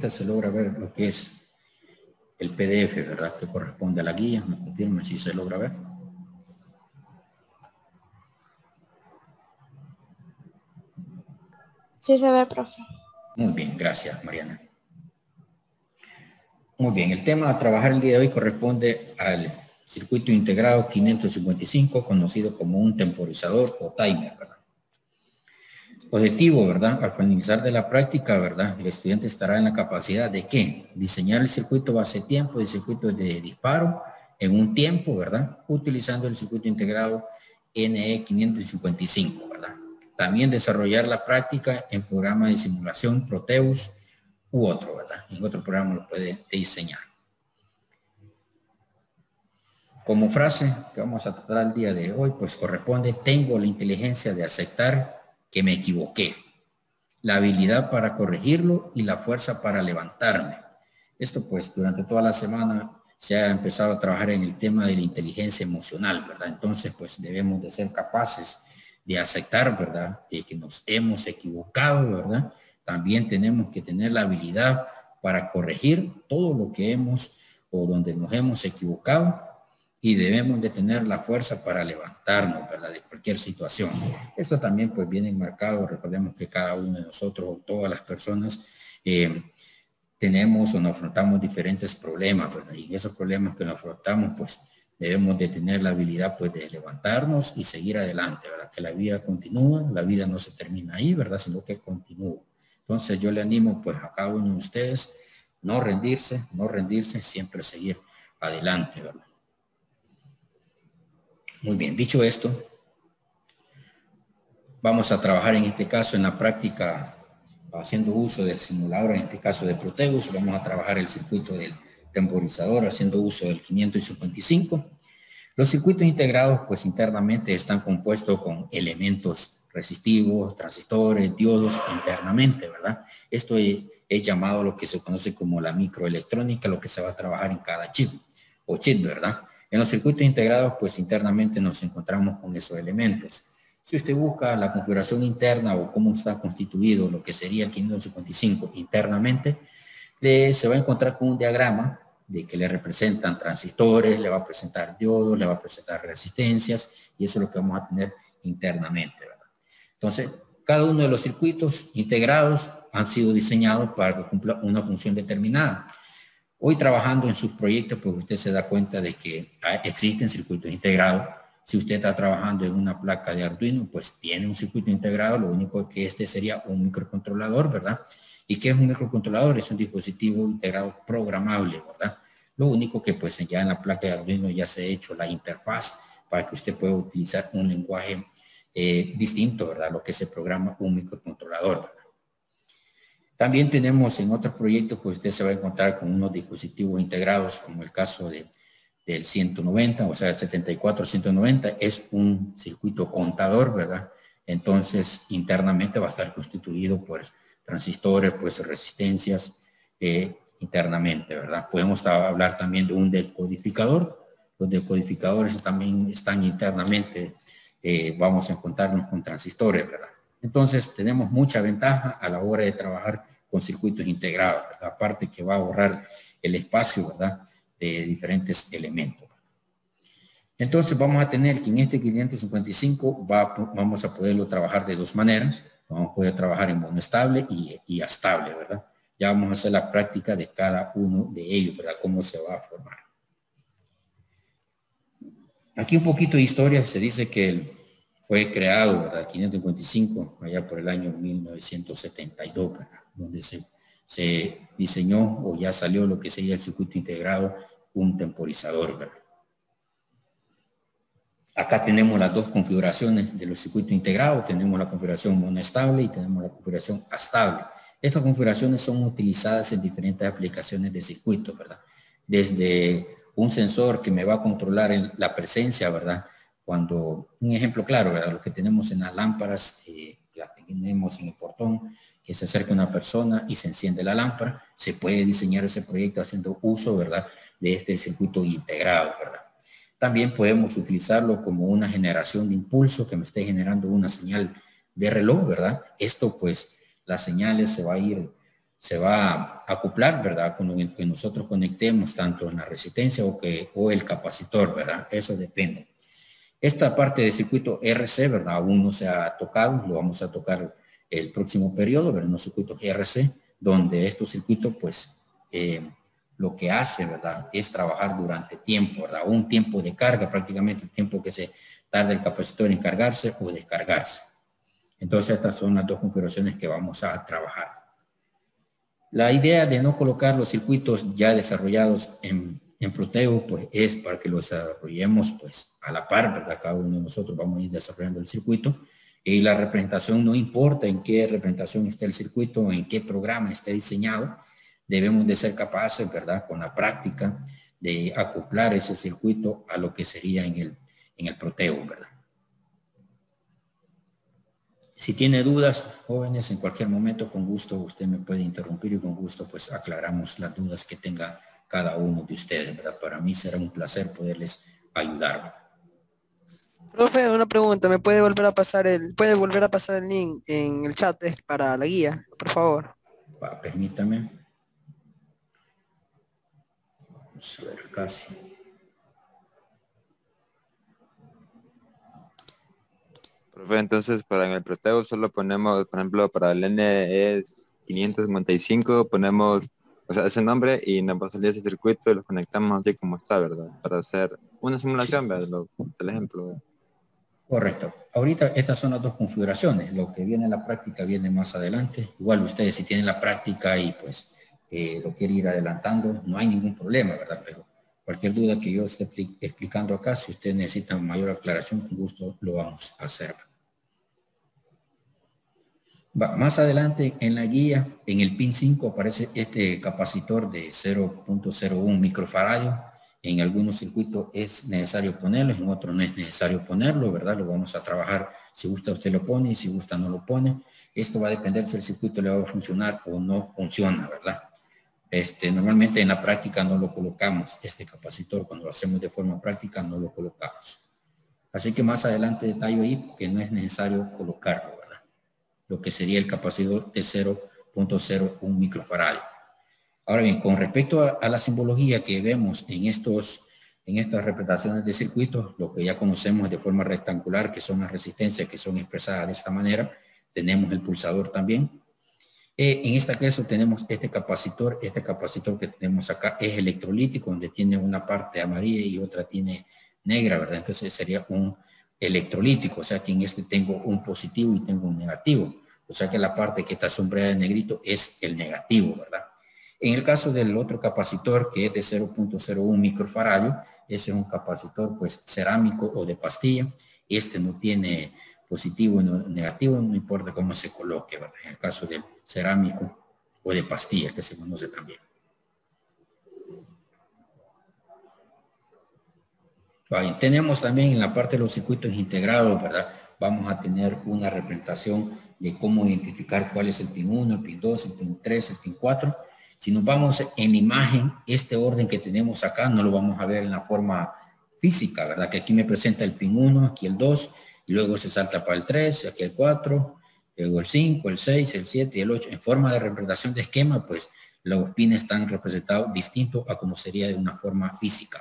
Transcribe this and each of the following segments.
ahorita se logra ver lo que es el PDF, ¿verdad? Que corresponde a la guía. Me confirma si se logra ver. Sí se ve, profe. Muy bien, gracias, Mariana. Muy bien, el tema a trabajar el día de hoy corresponde al circuito integrado 555, conocido como un temporizador o timer, ¿verdad? Objetivo, ¿verdad? Al finalizar de la práctica, ¿verdad? El estudiante estará en la capacidad de ¿qué? Diseñar el circuito base tiempo, el circuito de disparo en un tiempo, ¿verdad? Utilizando el circuito integrado NE555, ¿verdad? También desarrollar la práctica en programa de simulación Proteus u otro, ¿verdad? En otro programa lo puede diseñar. Como frase que vamos a tratar el día de hoy, pues corresponde: tengo la inteligencia de aceptar que me equivoqué, la habilidad para corregirlo y la fuerza para levantarme. Esto pues durante toda la semana se ha empezado a trabajar en el tema de la inteligencia emocional, ¿verdad? Entonces pues debemos de ser capaces de aceptar, ¿verdad? De que nos hemos equivocado, ¿verdad? También tenemos que tener la habilidad para corregir todo lo que hemos o donde nos hemos equivocado, y debemos de tener la fuerza para levantarnos, ¿verdad? De cualquier situación. Esto también pues viene enmarcado, recordemos que cada uno de nosotros, todas las personas, tenemos o nos afrontamos diferentes problemas, ¿verdad? Y esos problemas que nos afrontamos, pues debemos de tener la habilidad pues de levantarnos y seguir adelante, ¿verdad? Que la vida continúa, la vida no se termina ahí, ¿verdad? Sino que continúa. Entonces yo le animo pues a cada uno de ustedes no rendirse, siempre seguir adelante, ¿verdad? Muy bien, dicho esto, vamos a trabajar en este caso en la práctica haciendo uso del simulador, en este caso de Proteus. Vamos a trabajar el circuito del temporizador haciendo uso del 555. Los circuitos integrados pues internamente están compuestos con elementos resistivos, transistores, diodos internamente, ¿verdad? Esto es llamado lo que se conoce como la microelectrónica, lo que se va a trabajar en cada chip o chip, ¿verdad? En los circuitos integrados, pues internamente nos encontramos con esos elementos. Si usted busca la configuración interna o cómo está constituido lo que sería el 555 internamente, se va a encontrar con un diagrama de que le representan transistores, le va a presentar diodos, le va a presentar resistencias, y eso es lo que vamos a tener internamente, ¿verdad? Entonces, cada uno de los circuitos integrados han sido diseñados para que cumpla una función determinada. Hoy trabajando en sus proyectos, pues usted se da cuenta de que existen circuitos integrados. Si usted está trabajando en una placa de Arduino, pues tiene un circuito integrado. Lo único que este sería un microcontrolador, ¿verdad? ¿Y qué es un microcontrolador? Es un dispositivo integrado programable, ¿verdad? Lo único que pues ya en la placa de Arduino ya se ha hecho la interfaz para que usted pueda utilizar un lenguaje distinto, ¿verdad? Lo que se programa un microcontrolador, ¿verdad? También tenemos en otros proyectos, pues usted se va a encontrar con unos dispositivos integrados, como el caso del 190, o sea, el 74-190, es un circuito contador, ¿verdad? Entonces, internamente va a estar constituido por transistores, pues resistencias internamente, ¿verdad? Podemos hablar también de un decodificador. Los decodificadores también están internamente, vamos a encontrarnos con transistores, ¿verdad? Entonces, tenemos mucha ventaja a la hora de trabajar con circuitos integrados, ¿verdad? Aparte que va a ahorrar el espacio, ¿verdad? De diferentes elementos. Entonces, vamos a tener que en este 555 vamos a poderlo trabajar de dos maneras. Vamos a poder trabajar en monoestable y astable, ¿verdad? Ya vamos a hacer la práctica de cada uno de ellos, ¿verdad? Cómo se va a formar. Aquí un poquito de historia. Se dice que fue creado, ¿verdad? 555, allá por el año 1972, ¿verdad? Donde se diseñó o ya salió lo que sería el circuito integrado, un temporizador, ¿verdad? Acá tenemos las dos configuraciones de los circuitos integrados. Tenemos la configuración monoestable y tenemos la configuración astable. Estas configuraciones son utilizadas en diferentes aplicaciones de circuitos, ¿verdad? Desde un sensor que me va a controlar la presencia, ¿verdad? Cuando, un ejemplo claro, ¿verdad? Lo que tenemos en las lámparas, las tenemos en el portón, que se acerca una persona y se enciende la lámpara, se puede diseñar ese proyecto haciendo uso, ¿verdad? De este circuito integrado, ¿verdad? También podemos utilizarlo como una generación de impulso que me esté generando una señal de reloj, ¿verdad? Esto pues las señales se va a ir se va a acoplar, ¿verdad? Con lo que nosotros conectemos tanto en la resistencia o el capacitor, ¿verdad? Eso depende. Esta parte del circuito RC, ¿verdad? Aún no se ha tocado, lo vamos a tocar el próximo periodo, ¿verdad? Los circuitos RC, donde estos circuitos, pues, lo que hace, ¿verdad? Es trabajar durante tiempo, ¿verdad? Un tiempo de carga, prácticamente el tiempo que se tarda el capacitor en cargarse o descargarse. Entonces, estas son las dos configuraciones que vamos a trabajar. La idea de no colocar los circuitos ya desarrollados en Protego, pues es para que los desarrollemos pues a la par, ¿verdad? Cada uno de nosotros vamos a ir desarrollando el circuito y la representación no importa en qué representación esté el circuito o en qué programa esté diseñado, debemos de ser capaces, ¿verdad? Con la práctica de acoplar ese circuito a lo que sería en el Protego, ¿verdad? Si tiene dudas, jóvenes, en cualquier momento, con gusto, usted me puede interrumpir y con gusto, pues, aclaramos las dudas que tenga cada uno de ustedes, ¿verdad? Para mí será un placer poderles ayudar, ¿verdad? Profe, una pregunta, ¿me puede volver a pasar el link en el chat para la guía, por favor? Va, permítame. Vamos a ver casi. Profe, entonces para en el Protego solo ponemos, por ejemplo, para el N es 555, ponemos, o sea, ese nombre y nos va a salir ese circuito y lo conectamos así como está, ¿verdad? Para hacer una simulación, Sí, ¿verdad? Del ejemplo, ¿verdad? correcto. Ahorita estas son las dos configuraciones. Lo que viene en la práctica viene más adelante. Igual ustedes si tienen la práctica y pues lo quieren ir adelantando, no hay ningún problema, ¿verdad? Pero cualquier duda que yo esté explicando acá, si ustedes necesitan mayor aclaración, con gusto lo vamos a hacer. Más adelante en la guía, en el pin 5 aparece este capacitor de 0.01 microfaradio. En algunos circuitos es necesario ponerlo, en otros no es necesario ponerlo, ¿verdad? Lo vamos a trabajar, si gusta usted lo pone, si gusta no lo pone. Esto va a depender si el circuito le va a funcionar o no funciona, ¿verdad? Normalmente en la práctica no lo colocamos, este capacitor, cuando lo hacemos de forma práctica no lo colocamos. Así que más adelante detallo ahí que no es necesario colocarlo, lo que sería el capacitor de 0.01 microfaradio. Ahora bien, con respecto a la simbología que vemos en estas representaciones de circuitos, lo que ya conocemos de forma rectangular, que son las resistencias que son expresadas de esta manera, tenemos el pulsador también. En este caso tenemos este capacitor que tenemos acá es electrolítico, donde tiene una parte amarilla y otra tiene negra, ¿verdad? Entonces sería un electrolítico, o sea que en este tengo un positivo y tengo un negativo, o sea que la parte que está sombreada de negrito es el negativo, ¿verdad? En el caso del otro capacitor que es de 0.01 microfaradio, ese es un capacitor pues cerámico o de pastilla, este no tiene positivo y negativo, no importa cómo se coloque, ¿verdad? En el caso del cerámico o de pastilla que se conoce también. Ahí tenemos también en la parte de los circuitos integrados, ¿verdad? Vamos a tener una representación de cómo identificar cuál es el pin 1, el pin 2, el pin 3, el pin 4. Si nos vamos en imagen, este orden que tenemos acá no lo vamos a ver en la forma física, ¿verdad? Que aquí me presenta el pin 1, aquí el 2, y luego se salta para el 3, aquí el 4, luego el 5, el 6, el 7 y el 8. En forma de representación de esquema, pues los pines están representados distintos a como sería de una forma física.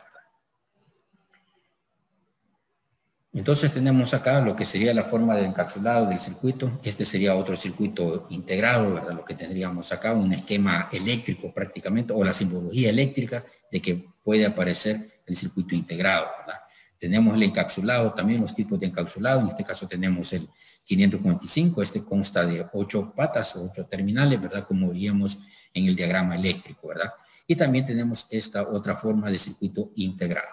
Entonces tenemos acá lo que sería la forma de encapsulado del circuito. Este sería otro circuito integrado, ¿verdad? Lo que tendríamos acá, un esquema eléctrico prácticamente, o la simbología eléctrica de que puede aparecer el circuito integrado, ¿verdad? Tenemos el encapsulado, también los tipos de encapsulado. En este caso tenemos el 545, este consta de 8 patas o 8 terminales, ¿verdad? Como veíamos en el diagrama eléctrico, ¿verdad? Y también tenemos esta otra forma de circuito integrado.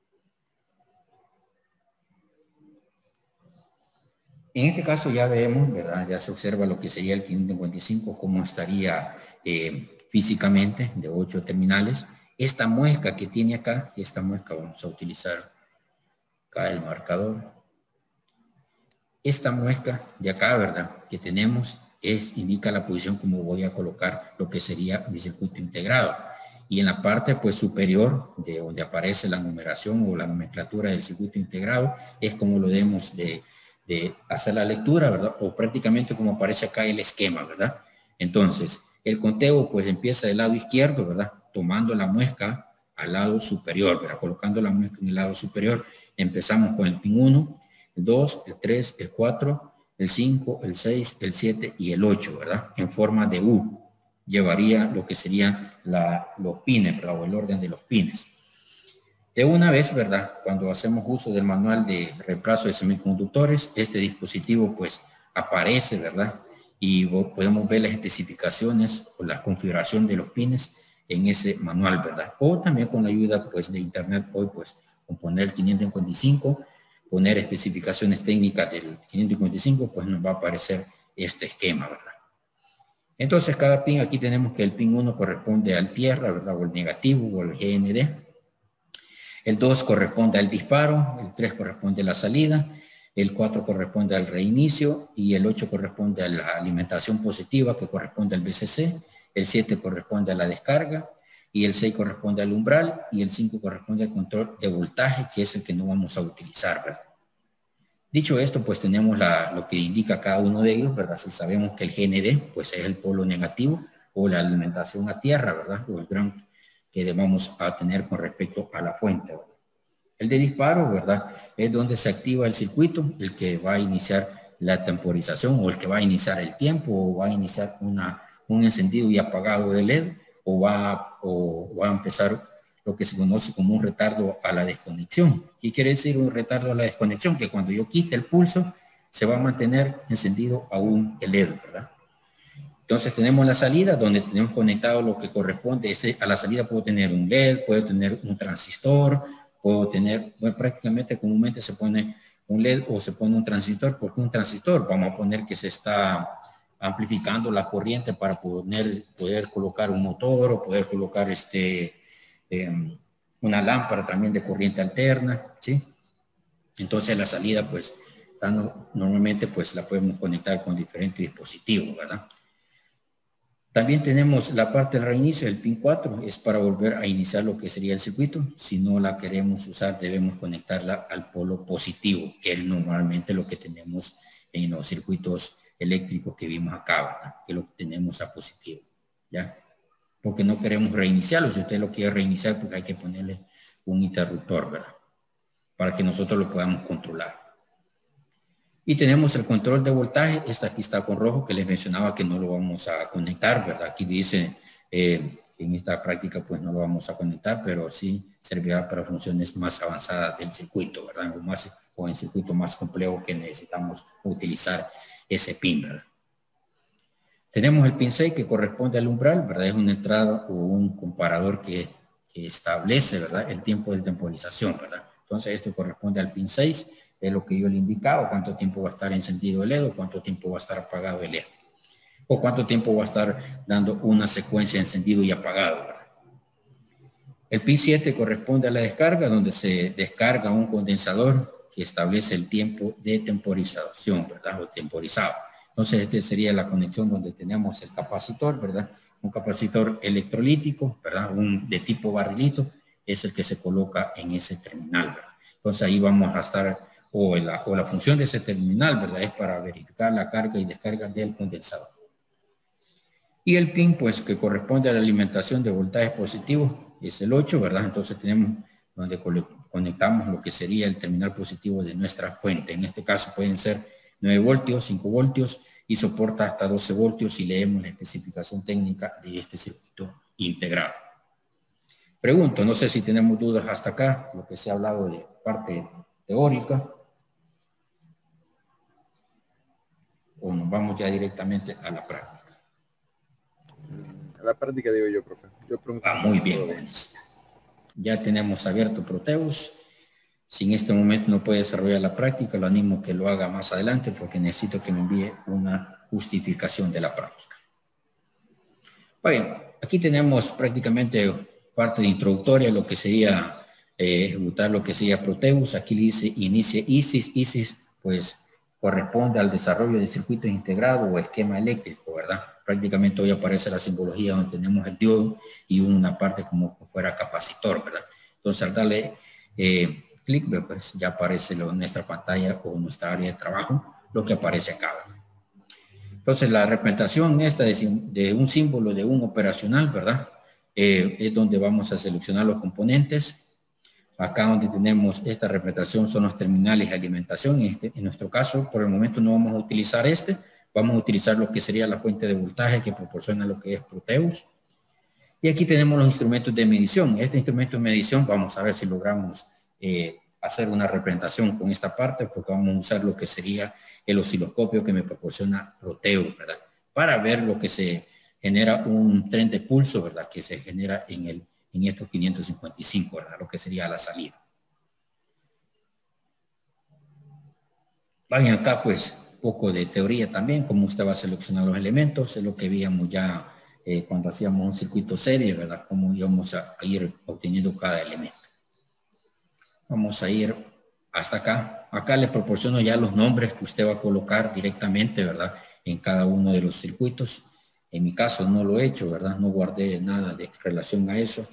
En este caso ya vemos, ¿verdad? Ya se observa lo que sería el 555, cómo estaría físicamente de 8 terminales. Esta muesca que tiene acá, esta muesca vamos a utilizar acá el marcador. Esta muesca de acá, ¿verdad? Que tenemos indica la posición como voy a colocar lo que sería mi circuito integrado. Y en la parte pues superior de donde aparece la numeración o la nomenclatura del circuito integrado es como lo debemos de hacer la lectura, ¿verdad? O prácticamente como aparece acá el esquema, ¿verdad? Entonces, El conteo pues empieza del lado izquierdo, ¿verdad? Tomando la muesca al lado superior, ¿verdad? Colocando la muesca en el lado superior. Empezamos con el pin 1, el 2, el 3, el 4, el 5, el 6, el 7 y el 8, ¿verdad? En forma de U. Llevaría lo que serían los pines, ¿verdad? O el orden de los pines. De una vez, ¿verdad? Cuando hacemos uso del manual de reemplazo de semiconductores, este dispositivo pues aparece, ¿verdad? Y podemos ver las especificaciones o la configuración de los pines en ese manual, ¿verdad? O también con la ayuda pues de internet hoy pues con poner el 555, poner especificaciones técnicas del 555, pues nos va a aparecer este esquema, ¿verdad? Entonces cada pin, aquí tenemos que el pin 1 corresponde al tierra, ¿verdad? O el negativo o el GND. El 2 corresponde al disparo, el 3 corresponde a la salida, el 4 corresponde al reinicio y el 8 corresponde a la alimentación positiva que corresponde al VCC, el 7 corresponde a la descarga y el 6 corresponde al umbral y el 5 corresponde al control de voltaje, que es el que no vamos a utilizar, ¿verdad? Dicho esto, pues tenemos lo que indica cada uno de ellos, ¿verdad? Si sabemos que el GND pues es el polo negativo o la alimentación a tierra, ¿verdad? O el ground que vamos a tener con respecto a la fuente, ¿verdad? El de disparo, ¿verdad? Es donde se activa el circuito, el que va a iniciar la temporización o el que va a iniciar el tiempo o va a iniciar un encendido y apagado de LED o va a empezar lo que se conoce como un retardo a la desconexión. ¿Qué quiere decir un retardo a la desconexión? Que cuando yo quite el pulso se va a mantener encendido aún el LED, ¿verdad? Entonces tenemos la salida donde tenemos conectado lo que corresponde. A la salida puedo tener un LED, puedo tener un transistor, puedo tener, bueno, prácticamente comúnmente se pone un LED o se pone un transistor. ¿Por qué un transistor? Vamos a poner que se está amplificando la corriente para poder colocar un motor o poder colocar una lámpara también de corriente alterna, ¿sí? Entonces la salida pues normalmente pues la podemos conectar con diferentes dispositivos, ¿verdad? También tenemos la parte del reinicio, el pin 4, es para volver a iniciar lo que sería el circuito. Si no la queremos usar, debemos conectarla al polo positivo, que es normalmente lo que tenemos en los circuitos eléctricos que vimos acá, ¿verdad? Que lo tenemos a positivo, ¿ya? Porque no queremos reiniciarlo. Si usted lo quiere reiniciar, pues hay que ponerle un interruptor, ¿verdad? Para que nosotros lo podamos controlar. Y tenemos el control de voltaje. Aquí está con rojo, que les mencionaba que no lo vamos a conectar, ¿verdad? Aquí dice que en esta práctica pues no lo vamos a conectar, pero sí servirá para funciones más avanzadas del circuito, ¿verdad? O en circuito más complejo que necesitamos utilizar ese pin, ¿verdad? Tenemos el pin 6 que corresponde al umbral, ¿verdad? Es una entrada o un comparador que establece, ¿verdad? El tiempo de temporización, ¿verdad? Entonces esto corresponde al pin 6, es lo que yo le indicaba, cuánto tiempo va a estar encendido el LED o cuánto tiempo va a estar apagado el LED. O cuánto tiempo va a estar dando una secuencia de encendido y apagado, ¿verdad? El pin 7 corresponde a la descarga, donde se descarga un condensador que establece el tiempo de temporización, ¿verdad? O temporizado. Entonces, esta sería la conexión donde tenemos el capacitor, ¿verdad? Un capacitor electrolítico, ¿verdad? De tipo barrilito, es el que se coloca en ese terminal, ¿verdad? Entonces, ahí vamos a estar, o la función de ese terminal, ¿verdad? Es para verificar la carga y descarga del condensador. Y el pin, pues, que corresponde a la alimentación de voltaje positivo, es el 8, ¿verdad? Entonces, tenemos donde conectamos lo que sería el terminal positivo de nuestra fuente. En este caso, pueden ser 9 voltios, 5 voltios y soporta hasta 12 voltios si leemos la especificación técnica de este circuito integrado. Pregunto, no sé si tenemos dudas hasta acá, lo que se ha hablado de parte teórica, o nos vamos ya directamente a la práctica. A la práctica digo yo, profe. Muy bien, Denise. Ya tenemos abierto Proteus. Si en este momento no puede desarrollar la práctica, lo animo que lo haga más adelante porque necesito que me envíe una justificación de la práctica. Bueno, aquí tenemos prácticamente parte de introductoria, lo que sería ejecutar lo que sería Proteus. Aquí dice inicie ISIS. ISIS pues corresponde al desarrollo de circuito integrado o esquema eléctrico, ¿verdad? Prácticamente hoy aparece la simbología donde tenemos el diodo y una parte como fuera capacitor, ¿verdad? Entonces al darle clic, pues ya aparece nuestra pantalla o nuestra área de trabajo, lo que aparece acá. Entonces, la representación esta de un símbolo de un operacional, ¿verdad? Es donde vamos a seleccionar los componentes. Acá donde tenemos esta representación son los terminales de alimentación. En nuestro caso, por el momento no vamos a utilizar vamos a utilizar lo que sería la fuente de voltaje que proporciona lo que es Proteus. Y aquí tenemos los instrumentos de medición. Este instrumento de medición, vamos a ver si logramos hacer una representación con esta parte, porque vamos a usar lo que sería el osciloscopio que me proporciona Proteus, ¿verdad? Para ver lo que se genera un tren de pulso, ¿verdad? Que se genera en estos 555, ¿verdad? Lo que sería la salida. Vayan acá, pues, poco de teoría también, cómo usted va a seleccionar los elementos, es lo que veíamos ya cuando hacíamos un circuito serie, ¿verdad? Cómo íbamos a ir obteniendo cada elemento. Vamos a ir hasta acá. Acá le proporciono ya los nombres que usted va a colocar directamente, ¿verdad? En cada uno de los circuitos. En mi caso no lo he hecho, ¿verdad? No guardé nada de relación a eso.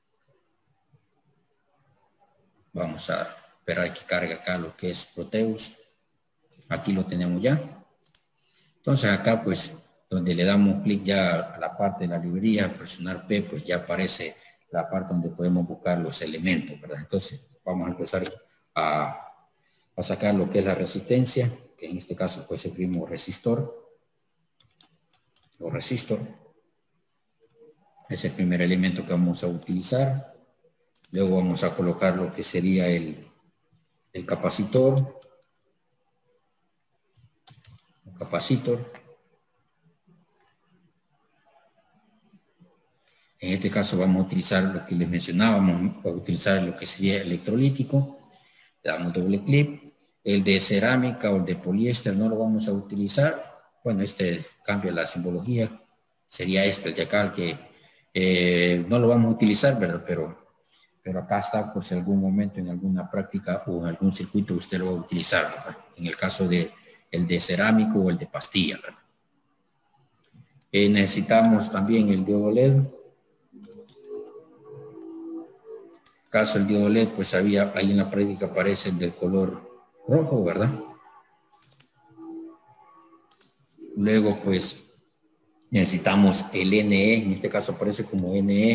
Vamos a esperar que cargue acá lo que es Proteus. Aquí lo tenemos ya. Entonces acá, pues, donde le damos clic ya a la parte de la librería, presionar P, pues ya aparece la parte donde podemos buscar los elementos, ¿verdad? Entonces vamos a empezar a sacar lo que es la resistencia, que en este caso pues escribimos resistor o resistor. Es el primer elemento que vamos a utilizar. Luego vamos a colocar lo que sería el capacitor. En este caso vamos a utilizar lo que les mencionábamos, a utilizar lo que sería electrolítico. Le damos doble clic. El de cerámica o el de poliéster no lo vamos a utilizar. Bueno, cambia la simbología. Sería el de acá, que no lo vamos a utilizar, ¿verdad? Pero acá está, por si algún momento en alguna práctica o en algún circuito usted lo va a utilizar, ¿verdad? En el caso de el de cerámico o el de pastilla, ¿verdad? Necesitamos también el diodo LED. Caso el diodo LED, pues ahí en la práctica aparece el del color rojo, ¿verdad? Luego, pues, necesitamos el NE, en este caso aparece como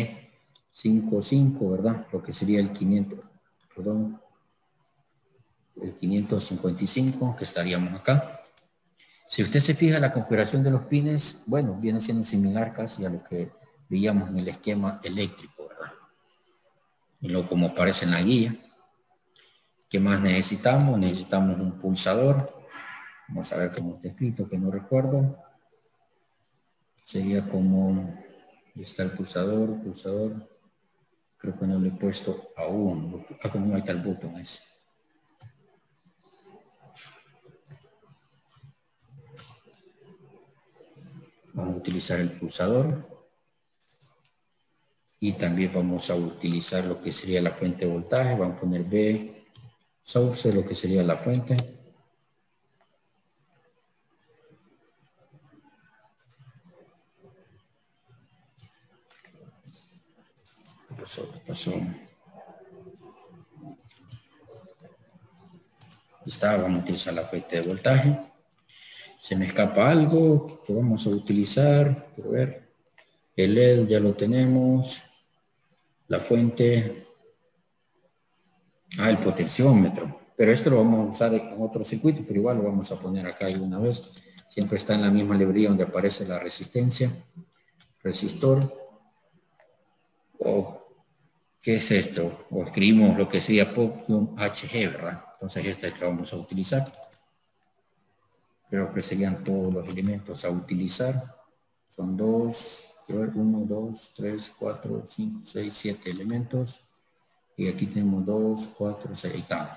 NE55, ¿verdad? Lo que sería el 555, que estaríamos acá. Si usted se fija, la configuración de los pines, bueno, viene siendo similar casi a lo que veíamos en el esquema eléctrico, ¿verdad? Y lo como aparece en la guía. ¿Qué más necesitamos? Necesitamos un pulsador. Vamos a ver cómo está escrito, que no recuerdo. Sería como, ahí está el pulsador. Creo que no le he puesto aún. Como ahí está el botón ese. Vamos a utilizar el pulsador. Y también vamos a utilizar lo que sería la fuente de voltaje. Vamos a poner B source, lo que sería la fuente. Pasó. Está, vamos a utilizar la fuente de voltaje. Se me escapa algo que vamos a utilizar. Quiero ver. El LED ya lo tenemos. La fuente. El potenciómetro. Pero esto lo vamos a usar en otro circuito, pero igual lo vamos a poner acá una vez. Siempre está en la misma librería donde aparece la resistencia. Resistor. ¿Qué es esto? O escribimos lo que sería Pop-HG, ¿verdad? Entonces esta es la que vamos a utilizar. Creo que serían todos los elementos a utilizar. Son 1, 2, 3, 4, 5, 6, 7 elementos. Y aquí tenemos 2, 4, 6, ahí estamos.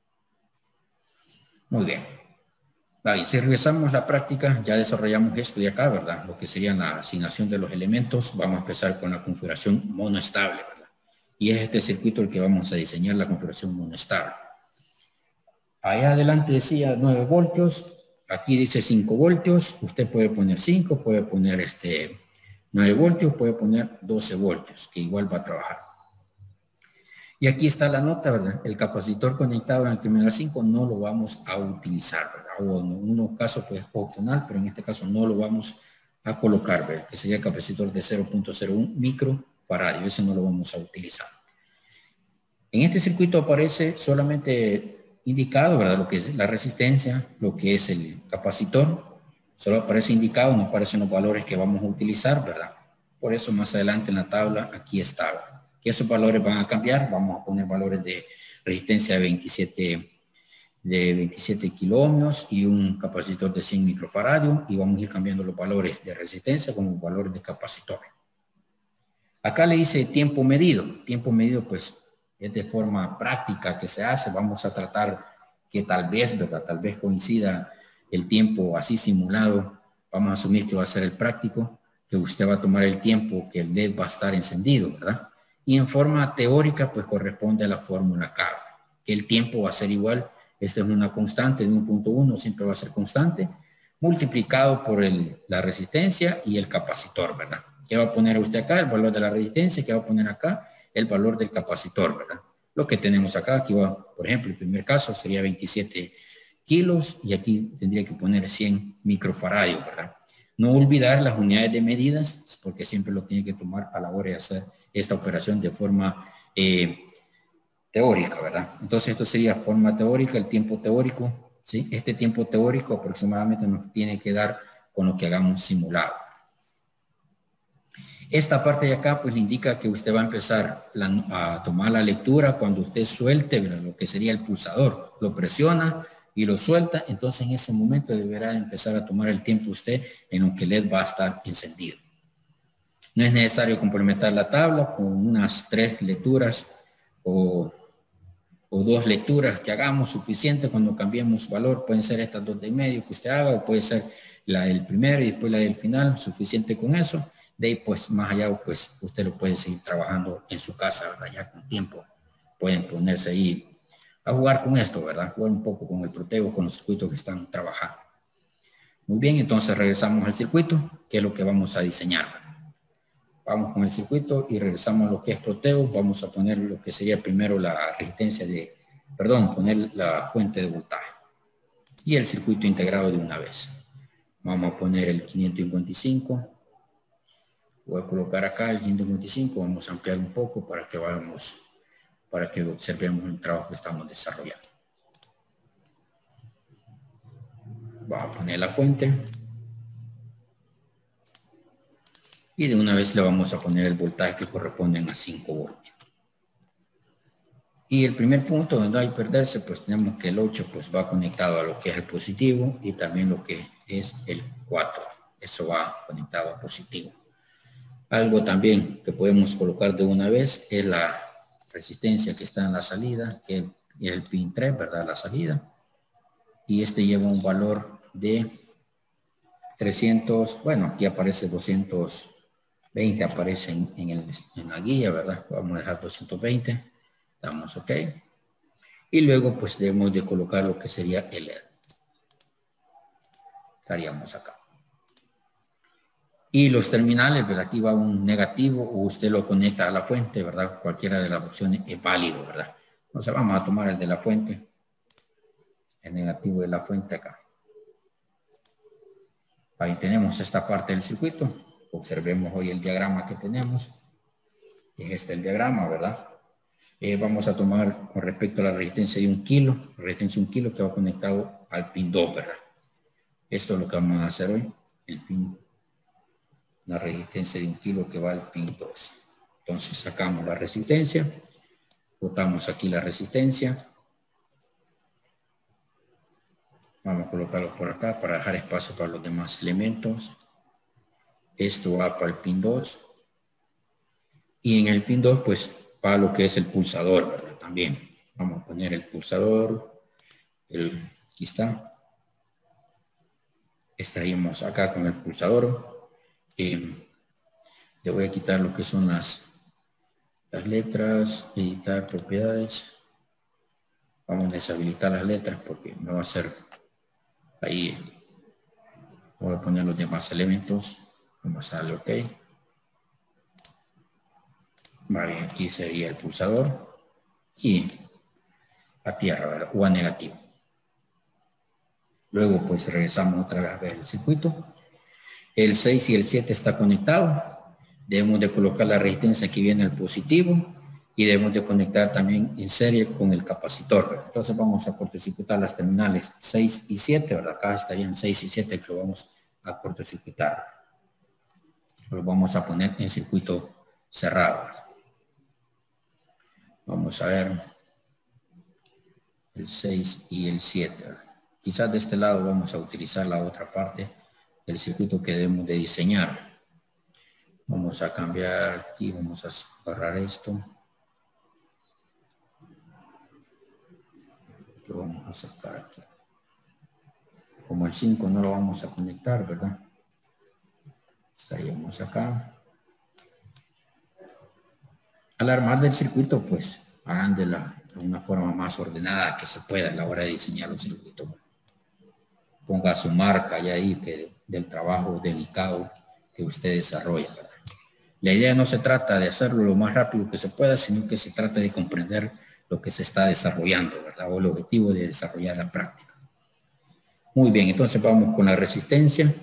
Muy bien. Vale, si regresamos a la práctica, ya desarrollamos esto de acá, ¿verdad? Lo que sería la asignación de los elementos. Vamos a empezar con la configuración monoestable, ¿verdad? Y es este circuito el que vamos a diseñar, la configuración monoestable. Allá adelante decía 9 voltios. Aquí dice 5 voltios. Usted puede poner 5, puede poner 9 voltios, puede poner 12 voltios, que igual va a trabajar. Y aquí está la nota, ¿verdad? El capacitor conectado en el terminal 5 no lo vamos a utilizar, ¿verdad? O en unos casos pues opcional, pero en este caso no lo vamos a colocar, ¿verdad? Que sería el capacitor de 0.01 microfaradio. Ese no lo vamos a utilizar. En este circuito aparece solamente indicado, ¿verdad? Lo que es la resistencia, lo que es el capacitor. Solo aparece indicado, no aparecen los valores que vamos a utilizar, ¿verdad? Por eso más adelante en la tabla aquí está, ¿verdad? Que esos valores van a cambiar. Vamos a poner valores de resistencia de 27 kiloohmios y un capacitor de 100 microfaradios, y vamos a ir cambiando los valores de resistencia con los valores de capacitor. Acá le dice tiempo medido. Tiempo medido pues es de forma práctica que se hace. Vamos a tratar que tal vez, ¿verdad? Tal vez coincida el tiempo así simulado. Vamos a asumir que va a ser el práctico, que usted va a tomar el tiempo que el LED va a estar encendido, ¿verdad? Y en forma teórica, pues corresponde a la fórmula K, que el tiempo va a ser igual. Esta es una constante de 1.1, siempre va a ser constante, multiplicado por la resistencia y el capacitor, ¿verdad? ¿Qué va a poner usted acá? El valor de la resistencia. ¿Qué va a poner acá? El valor del capacitor, ¿verdad? Lo que tenemos acá, aquí va, por ejemplo, el primer caso sería 27 kilos y aquí tendría que poner 100 microfaradios, ¿verdad? No olvidar las unidades de medidas, porque siempre lo tiene que tomar a la hora de hacer esta operación de forma teórica, ¿verdad? Entonces esto sería forma teórica, el tiempo teórico, ¿sí? Este tiempo teórico aproximadamente nos tiene que dar con lo que hagamos simulado. Esta parte de acá pues le indica que usted va a empezar a tomar la lectura cuando usted suelte, ¿verdad? Lo que sería el pulsador. Lo presiona y lo suelta, entonces en ese momento deberá empezar a tomar el tiempo usted en lo que el LED va a estar encendido. No es necesario complementar la tabla con unas 3 lecturas o 2 lecturas que hagamos suficiente cuando cambiemos valor. Pueden ser estas 2 de medio que usted haga, o puede ser la del primero y después la del final, suficiente con eso. De ahí pues más allá pues usted lo puede seguir trabajando en su casa, ¿verdad? Ya con tiempo pueden ponerse ahí a jugar con esto, ¿verdad? Jugar un poco con el Protego, con los circuitos que están trabajando. Muy bien, entonces regresamos al circuito, que es lo que vamos a diseñar. Vamos con el circuito y regresamos a lo que es Protego. Vamos a poner lo que sería primero la resistencia de, poner la fuente de voltaje. Y el circuito integrado de una vez. Vamos a poner el 555. Voy a colocar acá el 555. Vamos a ampliar un poco para que vayamos, para que observemos el trabajo que estamos desarrollando. Vamos a poner la fuente. Y de una vez le vamos a poner el voltaje que corresponde a 5 voltios. Y el primer punto donde hay que perderse, pues tenemos que el 8 pues va conectado a lo que es el positivo y también lo que es el 4. Eso va conectado a positivo. Algo también que podemos colocar de una vez es la resistencia que está en la salida, que es el pin 3, ¿verdad? La salida. Y este lleva un valor de 300, bueno, aquí aparece 220, aparece en la guía, ¿verdad? Vamos a dejar 220, damos OK. Y luego pues debemos de colocar lo que sería el LED. Estaríamos acá. Y los terminales, ¿verdad? Aquí va un negativo o usted lo conecta a la fuente, ¿verdad? Cualquiera de las opciones es válido, ¿verdad? Entonces vamos a tomar el de la fuente, el negativo de la fuente acá. Ahí tenemos esta parte del circuito. Observemos hoy el diagrama que tenemos. Es el diagrama, ¿verdad? Vamos a tomar con respecto a la resistencia de 1 kilo, resistencia de 1 kilo que va conectado al pin 2, ¿verdad? Esto es lo que vamos a hacer hoy, el pin, la resistencia de 1 kilo que va al pin 2. Entonces sacamos la resistencia, botamos aquí la resistencia. Vamos a colocarlo por acá para dejar espacio para los demás elementos. Esto va para el pin 2. Y en el pin 2 pues va lo que es el pulsador, ¿verdad? También vamos a poner el pulsador. Aquí está. Estaríamos acá con el pulsador. Le voy a quitar lo que son las letras, editar propiedades. Vamos a deshabilitar las letras porque me va a hacer ahí. Voy a poner los demás elementos. Vamos a darle OK. Vale, aquí sería el pulsador. y a tierra, ¿verdad? O a negativo. Luego pues regresamos otra vez a ver el circuito. El 6 y el 7 está conectado. Debemos de colocar la resistencia que viene al positivo y debemos de conectar también en serie con el capacitor, ¿verdad? Entonces vamos a cortocircuitar las terminales 6 y 7, ¿verdad? Acá estarían 6 y 7 que lo vamos a cortocircuitar. Lo vamos a poner en circuito cerrado, ¿verdad? Vamos a ver el 6 y el 7, ¿verdad? Quizás de este lado vamos a utilizar la otra parte del circuito que debemos de diseñar. Vamos a cambiar aquí, vamos a borrar esto. Lo vamos a sacar aquí. Como el 5 no lo vamos a conectar, ¿verdad? Estaríamos acá. Al armar del circuito, pues, hagan de una forma más ordenada que se pueda a la hora de diseñar un circuito. Ponga su marca ya ahí del trabajo delicado que usted desarrolla, ¿verdad? La idea no se trata de hacerlo lo más rápido que se pueda, sino que se trata de comprender lo que se está desarrollando, ¿verdad? O el objetivo de desarrollar la práctica. Muy bien, entonces vamos con la resistencia.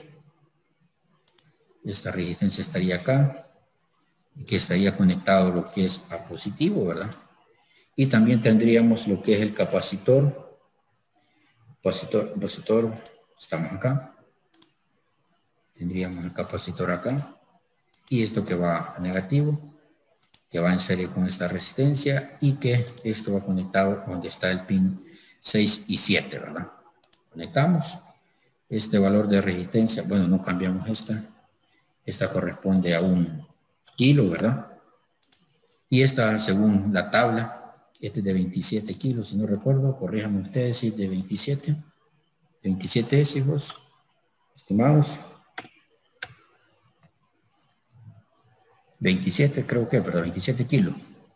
Esta resistencia estaría acá, que estaría conectado lo que es a positivo, ¿verdad? Y también tendríamos lo que es el capacitor. Capacitor, estamos acá. Tendríamos el capacitor acá. Y esto que va a negativo, que va en serie con esta resistencia y que esto va conectado donde está el pin 6 y 7, ¿verdad? Conectamos este valor de resistencia. Bueno, no cambiamos esta. Esta corresponde a 1 kilo, ¿verdad? Y esta, según la tabla, este es de 27 kilos, si no recuerdo, corríjanme ustedes si es de 27. 27 es, hijos, estimados. 27 creo que, perdón, 27 kilos.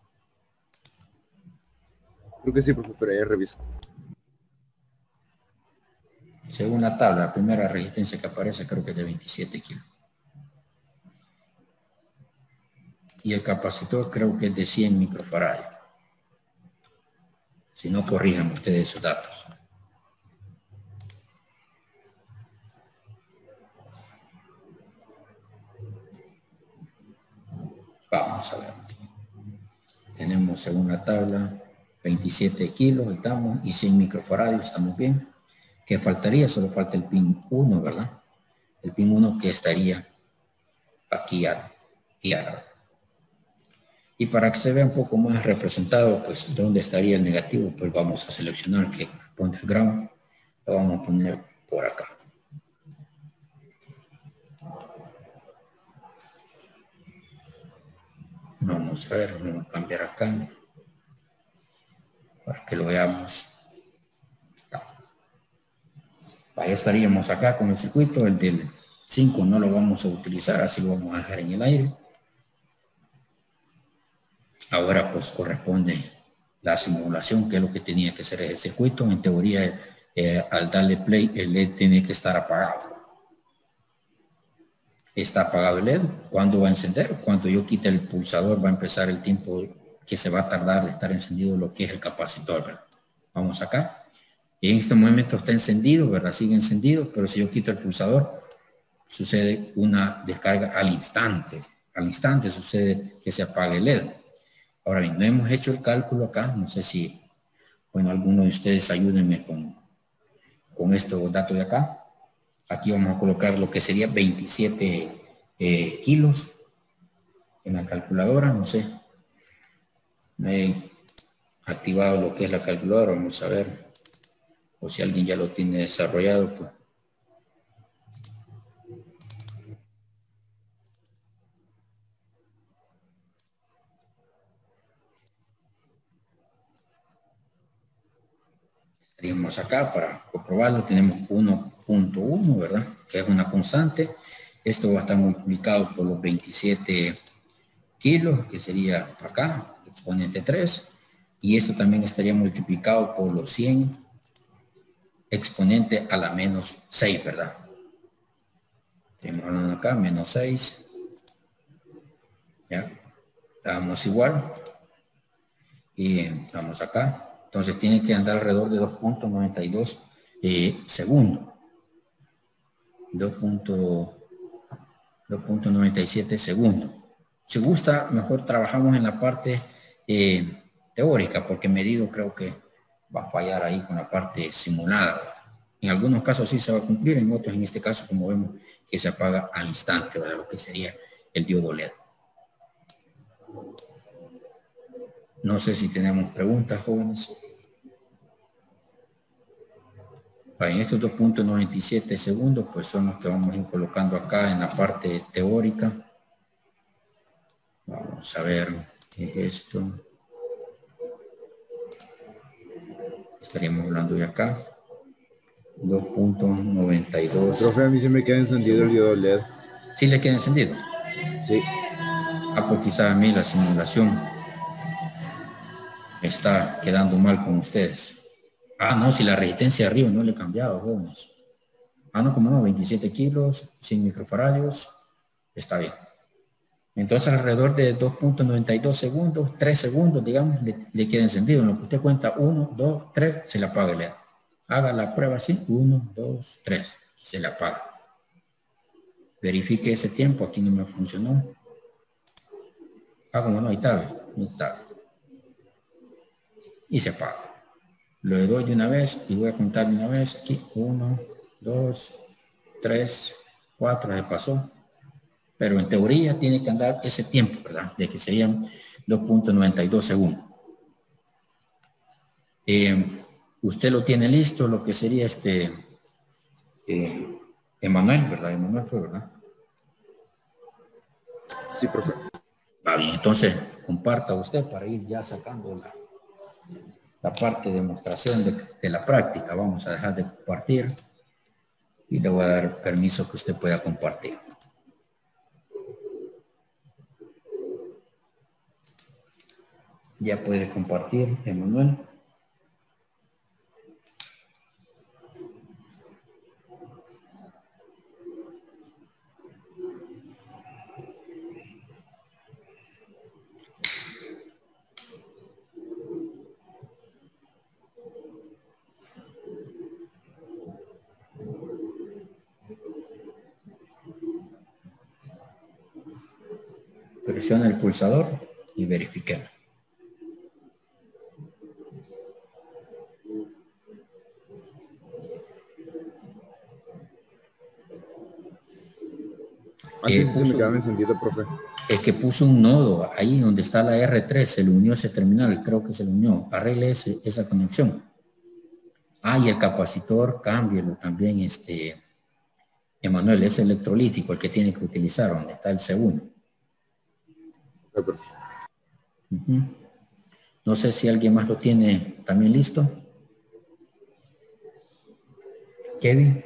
Creo que sí, profe, pero ya reviso. Según la tabla, la primera resistencia que aparece creo que es de 27 kilos. Y el capacitor creo que es de 100 microfarads. Si no, corrijan ustedes esos datos. Vamos a ver. Tenemos según la tabla 27 kilos, estamos, y 100 microfarads, estamos bien. ¿Qué faltaría? Solo falta el pin 1, ¿verdad? El pin 1 que estaría aquí a tierra. Y para que se vea un poco más representado, pues, ¿dónde estaría el negativo? Pues vamos a seleccionar que corresponde al ground. Lo vamos a poner por acá. Vamos a ver, vamos a cambiar acá para que lo veamos. Ahí estaríamos acá con el circuito. El del 5 no lo vamos a utilizar, así lo vamos a dejar en el aire. Ahora pues corresponde la simulación, que es lo que tenía que ser el circuito. En teoría, al darle play, el LED tiene que estar apagado. Está apagado el LED. ¿Cuándo va a encender? Cuando yo quite el pulsador va a empezar el tiempo que se va a tardar de estar encendido lo que es el capacitor, ¿verdad? Vamos acá. Y en este momento está encendido, ¿verdad? Sigue encendido, pero si yo quito el pulsador, sucede una descarga al instante. Al instante sucede que se apaga el LED. Ahora bien, no hemos hecho el cálculo acá. No sé si, bueno, alguno de ustedes ayúdenme con estos datos de acá. Aquí vamos a colocar lo que sería 27 kilos en la calculadora. No sé. Me he activado lo que es la calculadora. Vamos a ver. O si alguien ya lo tiene desarrollado, pues. Estaríamos acá para comprobarlo. Tenemos 1.1, ¿verdad? Que es una constante. Esto va a estar multiplicado por los 27 kilos, que sería acá, exponente 3. Y esto también estaría multiplicado por los 100 exponente a la menos 6, ¿verdad? Tenemos acá, menos 6. Ya, damos igual. Y vamos acá. Entonces tiene que andar alrededor de 2.92 segundos. 2.97 segundos. Si gusta, mejor trabajamos en la parte teórica, porque medido creo que va a fallar ahí con la parte simulada. En algunos casos sí se va a cumplir, en otros, en este caso, como vemos, que se apaga al instante, ¿verdad? Lo que sería el diodo LED. No sé si tenemos preguntas, jóvenes. En estos 2.97 segundos, pues son los que vamos a ir colocando acá en la parte teórica. Vamos a ver qué es esto. Estaríamos hablando de acá. 2.92. Profe, a mí se me queda encendido el diodo LED. ¿Sí le queda encendido? Sí. Ah, pues quizá a mí la simulación está quedando mal con ustedes. Ah, no, si la resistencia arriba no le he cambiado, jóvenes. Ah, no, como no, 27 kilos, 100 microfaradios, está bien. Entonces alrededor de 2.92 segundos, 3 segundos, digamos, le queda encendido. En lo que usted cuenta, 1, 2, 3, se le apaga el LED. Haga la prueba así, 1, 2, 3, y se le apaga. Verifique ese tiempo, aquí no me funcionó. Ah, como no, ahí está, ahí está. Y se apaga. Lo doy de una vez y voy a contar de una vez. Aquí, 1, 2, 3, 4, se pasó. Pero en teoría tiene que andar ese tiempo, ¿verdad? De que serían 2.92 segundos. Usted lo tiene listo, lo que sería Emanuel, ¿verdad? Emanuel fue, ¿verdad? Sí, profe. Va bien, entonces comparta usted para ir ya sacando la parte de demostración de la práctica. Vamos a dejar de compartir y le voy a dar permiso que usted pueda compartir. Ya puede compartir, Emanuel. Presiona el pulsador y verifiquemos. Antes se me quedaba encendido, profe. Es que puso un nodo ahí donde está la R3, se le unió ese terminal, creo que se le unió. Arregle esa conexión. Ah, y el capacitor, cámbielo también, Emanuel, es electrolítico el que tiene que utilizar, donde está el C1. No sé si alguien más lo tiene también listo. Kevin.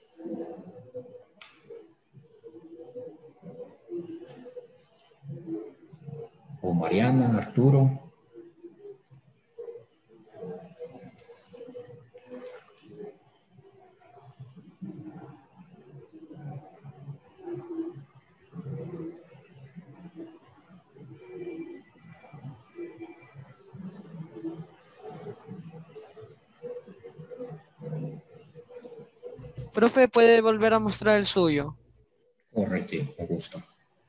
O Mariana, Arturo. Profe, ¿puede volver a mostrar el suyo? Correcto, me gusta.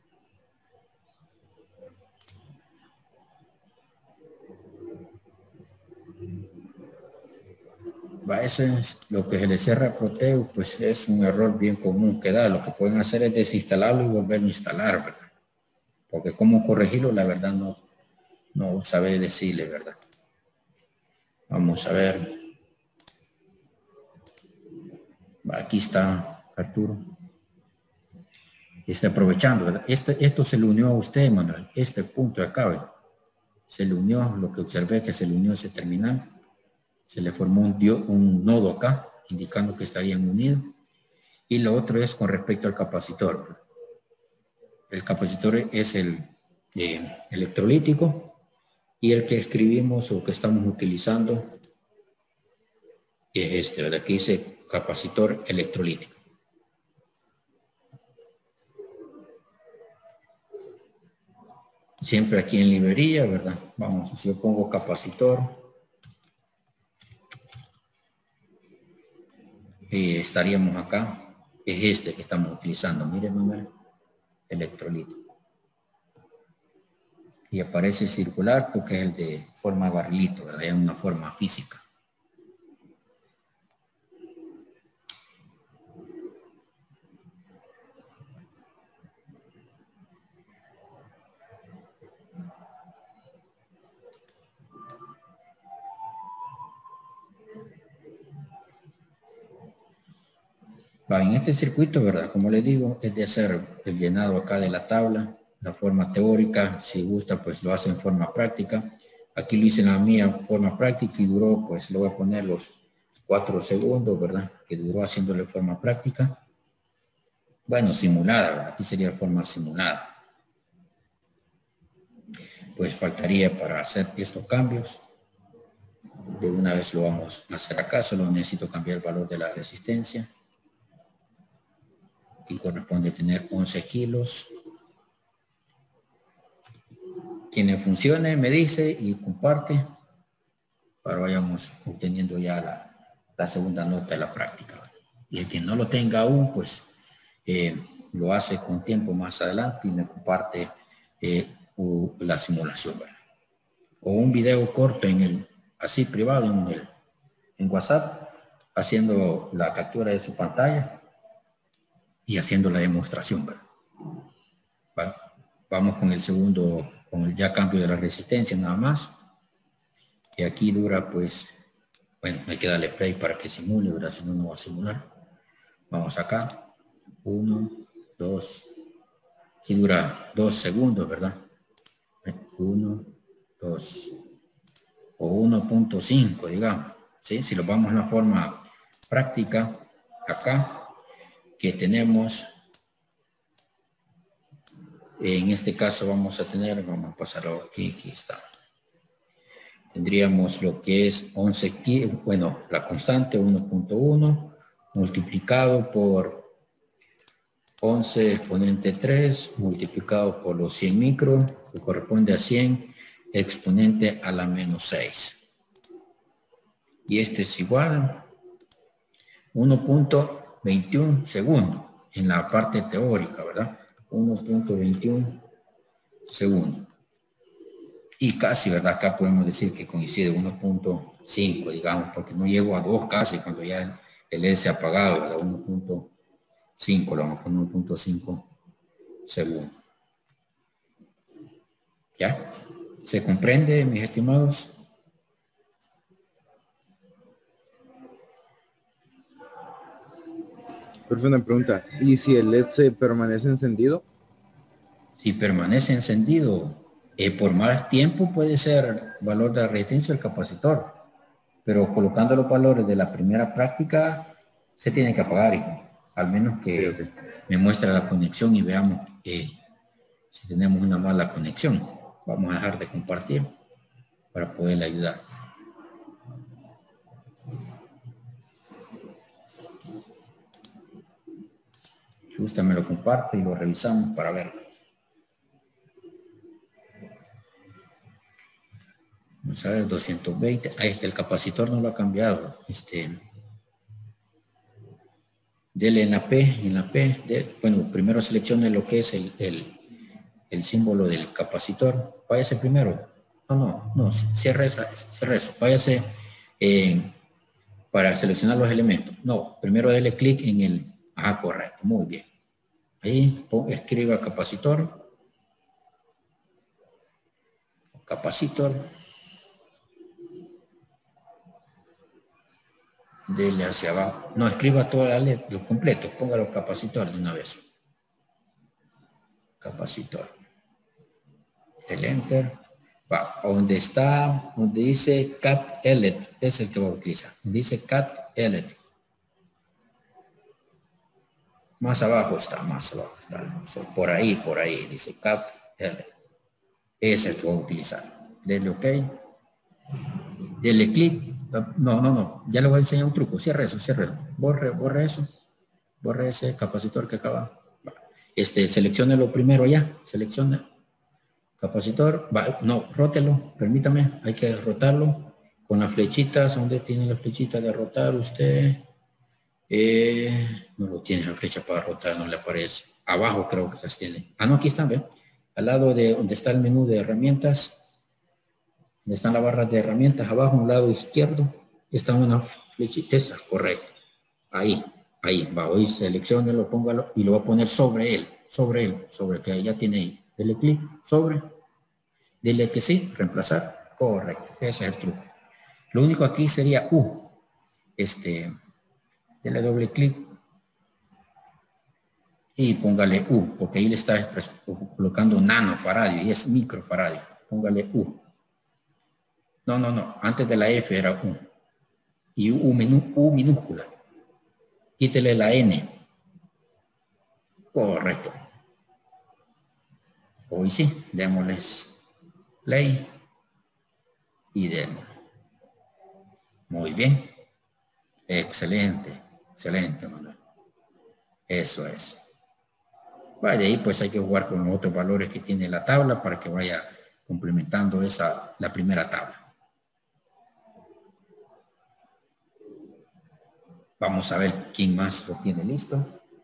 Eso es lo que se le cierra a Proteus, pues es un error bien común que da. Lo que pueden hacer es desinstalarlo y volverlo a instalar, ¿verdad? Porque cómo corregirlo, la verdad no sabe decirle, ¿verdad? Vamos a ver. Aquí está Arturo. Está aprovechando, ¿verdad? Esto se le unió a usted, Manuel. Este punto de acá, ¿verdad? Se le unió, lo que observé que se le unió ese terminal. Se le formó un nodo acá, indicando que estarían unidos. Y lo otro es con respecto al capacitor, ¿verdad? El capacitor es el electrolítico y el que escribimos o que estamos utilizando es ¿verdad? Aquí dice capacitor electrolítico. siempre aquí en librería, ¿verdad? Vamos, si yo pongo capacitor, estaríamos acá. Es este que estamos utilizando. Miren, Manuel, electrolito. Y aparece circular porque es el de forma barrilito, ¿verdad? Es una forma física. Va, en este circuito, ¿verdad? Como les digo, es de hacer el llenado acá de la tabla, la forma teórica. Si gusta, pues lo hace en forma práctica. Aquí lo hice en la mía forma práctica y duró, pues le voy a poner los 4 segundos, ¿verdad? Que duró haciéndole forma práctica. Bueno, simulada, ¿verdad? Aquí sería forma simulada. Pues faltaría para hacer estos cambios. De una vez lo vamos a hacer acá. Solo necesito cambiar el valor de la resistencia. Y corresponde tener 11 kilos. Quienes funcione me dice y comparte para vayamos obteniendo ya la segunda nota de la práctica. Y el que no lo tenga aún, pues lo hace con tiempo más adelante y me comparte la simulación, ¿verdad? O un video corto así privado en WhatsApp, haciendo la captura de su pantalla y haciendo la demostración, ¿verdad? ¿Vale? Vamos con el segundo, con el ya cambio de la resistencia nada más. Y aquí dura, pues, bueno, hay que darle play para que simule, ¿verdad? Si no, no va a simular. Vamos acá. 1, 2. Aquí dura 2 segundos, ¿verdad? 1, 2. O 1.5, digamos. ¿Sí? Si lo vamos a la forma práctica, acá, que tenemos, en este caso vamos a tener, vamos a pasarlo aquí, aquí está. Tendríamos lo que es 11 kilos, bueno, la constante 1.1 multiplicado por 11 exponente 3 multiplicado por los 100 micros, que corresponde a 100 exponente a la menos 6. Y este es igual a 1.21 segundos en la parte teórica, ¿verdad? 1.21 segundos. Y casi, ¿verdad? Acá podemos decir que coincide 1.5, digamos, porque no llego a 2 casi cuando ya el LED se ha apagado, ¿verdad? 1.5, lo vamos a poner 1.5 segundos. ¿Ya? ¿Se comprende, mis estimados? Profe, una pregunta. ¿Y si el LED se permanece encendido? Si permanece encendido, por más tiempo puede ser valor de la resistencia del capacitor. Pero colocando los valores de la primera práctica, se tiene que apagar, hijo. Al menos que Okay. me muestre la conexión y veamos si tenemos una mala conexión. Vamos a dejar de compartir para poderle ayudar. Si usted me lo comparte y lo revisamos para verlo. Vamos a ver, 220. Ahí es que el capacitor no lo ha cambiado. Dele en la P. Bueno, primero seleccione lo que es el símbolo del capacitor. Váyase primero. No, cierre eso. Váyase para seleccionar los elementos. No, primero dele clic en el... Ah, correcto, muy bien. Ahí escriba capacitor. Dele hacia abajo. No, escriba toda la letra, lo completo. Póngalo capacitor de una vez. Capacitor. El enter. Va, donde está, donde dice cat elet, es el que va a utilizar. Dice cat elet. Más abajo está. Por ahí, dice cat elet. Es el que va a utilizar. Dele OK. Dele clic. No. Ya le voy a enseñar un truco. Cierre eso. Borre eso. Borre ese capacitor que acaba. Seleccione lo primero ya. Seleccione. capacitor, no, rótelo, permítame, hay que rotarlo con las flechitas. ¿Dónde tiene la flechita de rotar usted? No lo tiene la flecha para rotar, no le aparece. Abajo creo que las tiene. No, aquí están, ¿ve? Al lado de donde está el menú de herramientas, donde están las barras de herramientas, abajo, al lado izquierdo, está una flechita, esa, correcto. Ahí va, hoy selecciónelo, póngalo y lo va a poner sobre él, sobre que ya tiene ahí. Dele clic, sobre, dile que sí, reemplazar, correcto, ese es el truco. Lo único aquí sería dele doble clic y póngale U, porque ahí le está colocando nanofaradio y es microfaradio. Póngale U. No, antes de la F era U. Y U minúscula. Quítele la N. Correcto. Hoy sí, démosles play y demo. Muy bien. Excelente, Manuel. Eso es. De ahí pues hay que jugar con los otros valores que tiene la tabla para que vaya complementando la primera tabla. Vamos a ver quién más lo tiene listo.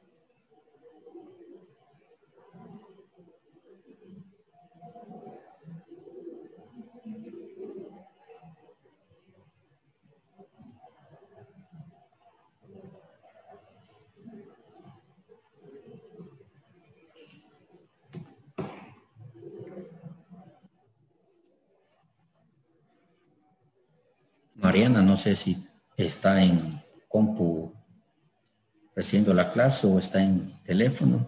Mariana, no sé si está en compu recibiendo la clase o está en teléfono.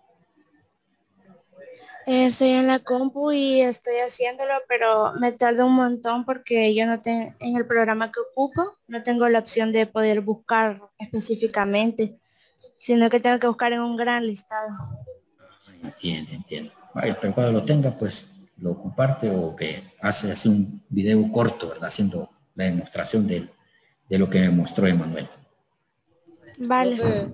Estoy en la compu y estoy haciéndolo, pero me tarda un montón porque yo no tengo, en el programa que ocupo, no tengo la opción de poder buscar específicamente, sino que tengo que buscar en un gran listado. Entiendo. Vaya, pero cuando lo tenga, pues lo comparte o que hace así un video corto, ¿verdad? Haciendo la demostración de lo que me mostró Emanuel. Vale. Profe,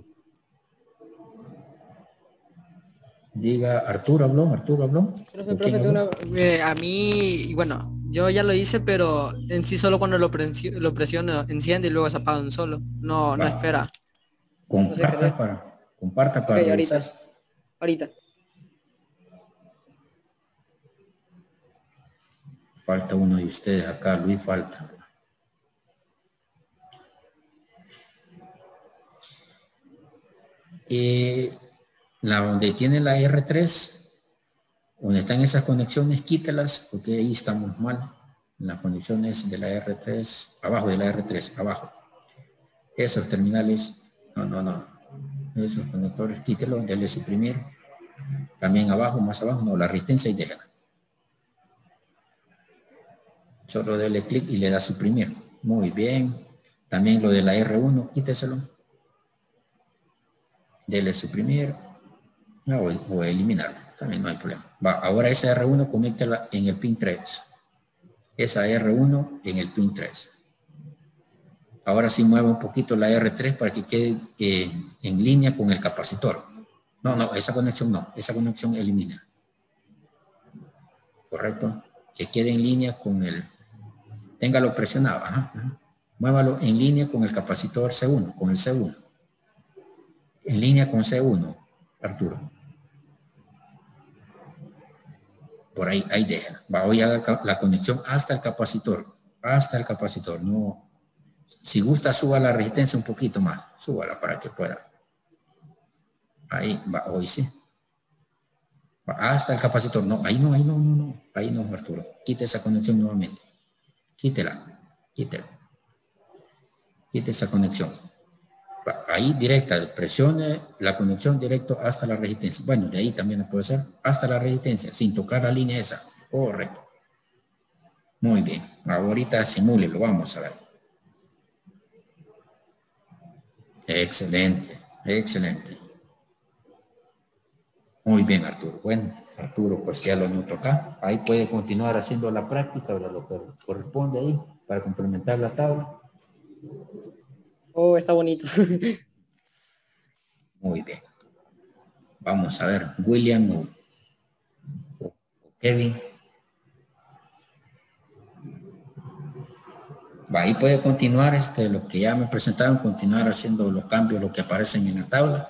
Diga, Arturo habló. profe, a mí, bueno, yo ya lo hice, pero en sí solo cuando lo presiono, enciende y luego se apaga un solo. No espera. No sé qué hacer. Comparta para Ok, revisar. ahorita. Falta uno de ustedes acá, Luis falta. Donde tiene la R3, donde están esas conexiones, quítelas, porque ahí estamos mal. Las conexiones de la R3, abajo de la R3, abajo. Esos terminales, no. Esos conectores, quítelos, denle suprimir. También abajo, más abajo, no, la resistencia y déjala. Solo dele clic y le da suprimir. Muy bien. También lo de la R1, quíteselo. Dele suprimir o eliminar. También no hay problema. Ahora esa R1 conéctala en el pin 3. Esa R1 en el pin 3. Ahora sí mueva un poquito la R3 para que quede en línea con el capacitor. No, esa conexión no. Esa conexión elimina. ¿Correcto? Que quede en línea con el... Téngalo presionado. Ajá. Muévalo en línea con el capacitor C1, con el C1. En línea con C1, Arturo. Por ahí déjala. Hoy haga la conexión hasta el capacitor. No. Si gusta, suba la resistencia un poquito más. Súbala para que pueda. Ahí va, hoy sí. Hasta el capacitor. No, ahí no. Ahí no, Arturo. Quite esa conexión nuevamente. Quítela. Quite esa conexión. Ahí directa, presione la conexión directo hasta la resistencia. Bueno, de ahí también lo puede hacer hasta la resistencia, sin tocar la línea esa. Correcto. Muy bien. Ahorita simúlelo, vamos a ver. Excelente. Muy bien, Arturo. Bueno, Arturo, pues ya lo noto acá. Ahí puede continuar haciendo la práctica de lo que corresponde ahí para complementar la tabla. Oh, está bonito. Muy bien. Vamos a ver, William. Ok, Kevin. Va, ahí puede continuar lo que ya me presentaron, continuar haciendo los cambios, lo que aparecen en la tabla.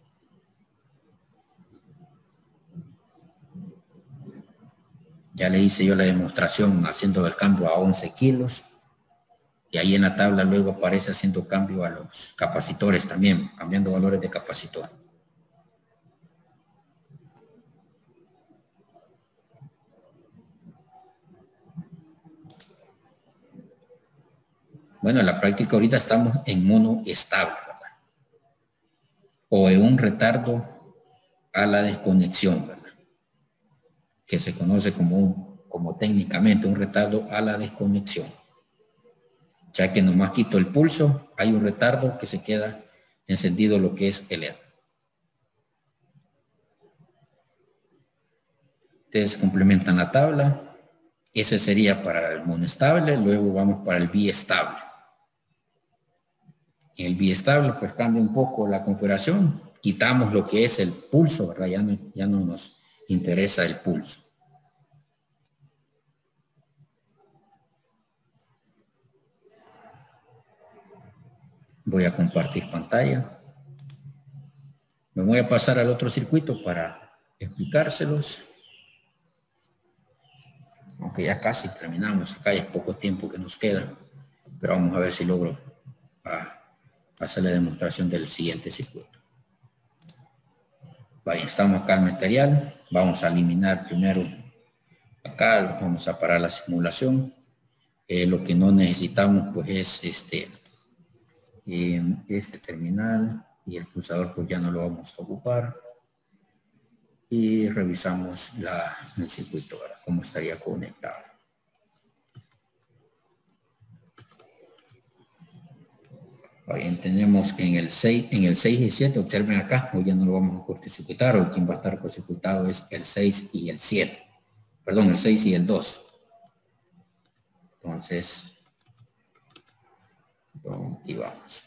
Ya le hice yo la demostración haciendo el cambio a 11 kilos. Y ahí en la tabla luego aparece haciendo cambio a los capacitores también, cambiando valores de capacitor. Bueno, en la práctica ahorita estamos en mono estable, ¿verdad? O en un retardo a la desconexión, ¿verdad? Que se conoce como técnicamente un retardo a la desconexión. Ya que nomás quito el pulso, hay un retardo que se queda encendido lo que es el LED. Ustedes complementan la tabla. Ese sería para el monoestable, luego vamos para el biestable. En el biestable pues cambia un poco la configuración, quitamos lo que es el pulso, ¿verdad? Ya no nos interesa el pulso. Voy a compartir pantalla. Me voy a pasar al otro circuito para explicárselos. Aunque ya casi terminamos acá, ya es poco tiempo que nos queda. Pero vamos a ver si logro hacer la demostración del siguiente circuito. Vaya, estamos acá en material. Vamos a eliminar primero acá, vamos a parar la simulación. Lo que no necesitamos pues es este terminal y el pulsador pues ya no lo vamos a ocupar. Y revisamos el circuito, ¿verdad? Cómo estaría conectado. Bien, tenemos que en el 6 y 7, observen acá, hoy ya no lo vamos a cortocircuitar, hoy quien va a estar cortocircuitado es el 6 y el 7. Perdón, el 6 y el 2. Entonces, aquí vamos.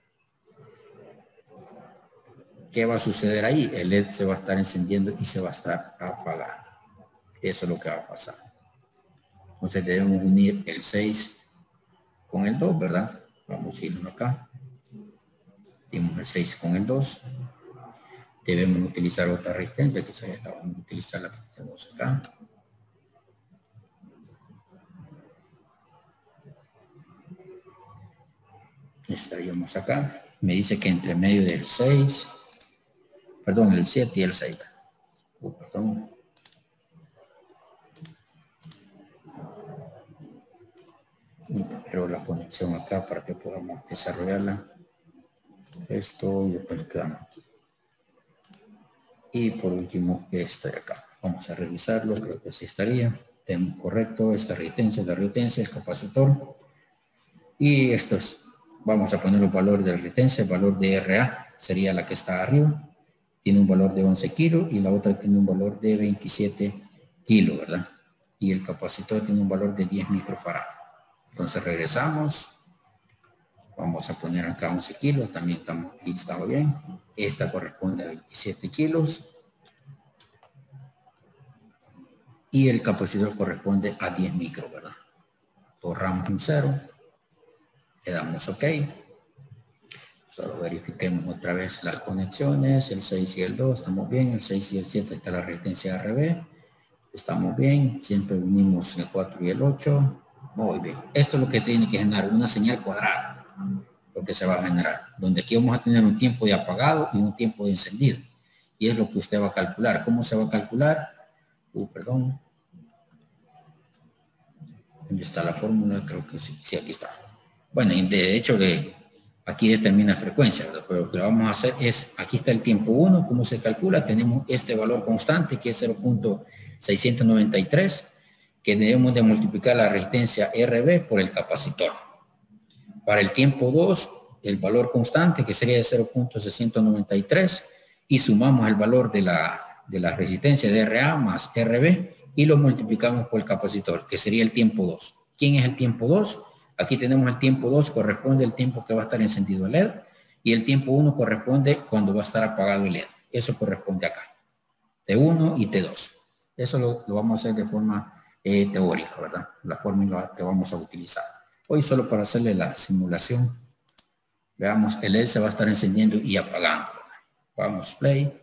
¿Qué va a suceder ahí? El LED se va a estar encendiendo y se va a estar apagando. Eso es lo que va a pasar. Entonces debemos unir el 6 con el 2, ¿verdad? Vamos a irnos acá. Dimos el 6 con el 2. Debemos utilizar otra resistencia, quizás ya vamos a utilizar la que tenemos acá. Estaríamos acá. Me dice que entre medio del 6, perdón, el 7 y el 6. Perdón. Pero la conexión acá para que podamos desarrollarla. Esto y después lo quedamos aquí. Y por último, esto de acá. Vamos a revisarlo, creo que así estaría. Tenemos correcto, esta resistencia, la resistencia, el capacitor. Y esto es, vamos a poner los valores de la resistencia, el valor de RA sería la que está arriba. Tiene un valor de 11 kilos y la otra tiene un valor de 27 kilos, ¿verdad? Y el capacitor tiene un valor de 10 microfarados. Entonces regresamos. Vamos a poner acá 11 kilos, también estamos bien. Esta corresponde a 27 kilos. Y el capacitor corresponde a 10 micros, ¿verdad? Borramos un 0. Le damos OK. Solo verifiquemos otra vez las conexiones. El 6 y el 2 estamos bien. El 6 y el 7 está la resistencia RB. Estamos bien. Siempre unimos el 4 y el 8. Muy bien. Esto es lo que tiene que generar una señal cuadrada. Lo que se va a generar. Donde aquí vamos a tener un tiempo de apagado y un tiempo de encendido. Y es lo que usted va a calcular. ¿Cómo se va a calcular? Perdón. ¿Dónde está la fórmula? Creo que sí, aquí está. Bueno, de hecho, aquí determina frecuencia, ¿verdad? Pero lo que vamos a hacer es, aquí está el tiempo 1, ¿cómo se calcula? Tenemos este valor constante, que es 0.693, que debemos de multiplicar la resistencia RB por el capacitor. Para el tiempo 2, el valor constante, que sería de 0.693, y sumamos el valor de la resistencia de RA más RB, y lo multiplicamos por el capacitor, que sería el tiempo 2. ¿Quién es el tiempo 2? Aquí tenemos el tiempo 2, corresponde al tiempo que va a estar encendido el LED, y el tiempo 1 corresponde cuando va a estar apagado el LED. Eso corresponde acá. T1 y T2. Eso lo vamos a hacer de forma teórica, ¿verdad? La fórmula que vamos a utilizar. Hoy solo para hacerle la simulación, veamos, el LED se va a estar encendiendo y apagando. Vamos, play.